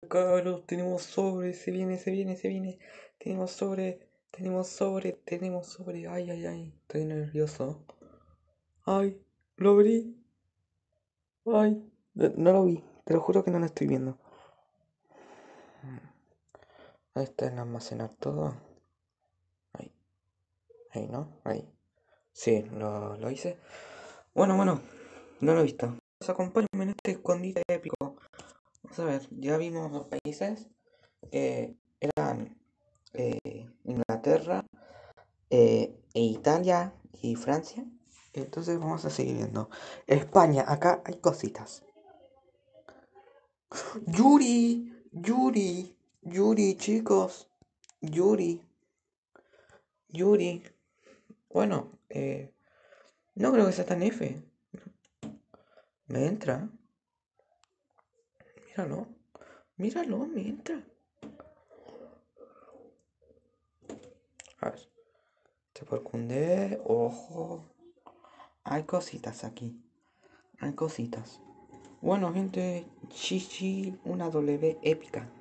Cabros, tenemos sobre, se viene. Tenemos sobre. Ay, ay, ay, estoy nervioso. Ay, lo abrí. Ay, no lo vi, te lo juro que no lo estoy viendo. Ahí está en almacenar todo. Ahí, ahí, ¿no? Ahí. Sí, lo hice. Bueno, no lo he visto. Acompáñenme en este escondite épico. Vamos a ver, ya vimos los países. Eran Inglaterra, Italia y Francia. Entonces vamos a seguir viendo. España, acá hay cositas. Yuri, Yuri, Yuri, chicos. Yuri, Yuri. Bueno, no creo que sea tan F. Me entra. Míralo. Míralo, me entra. A ver. Te porcundé. Ojo. Hay cositas aquí. Hay cositas. Bueno, gente. Chichi, una W épica.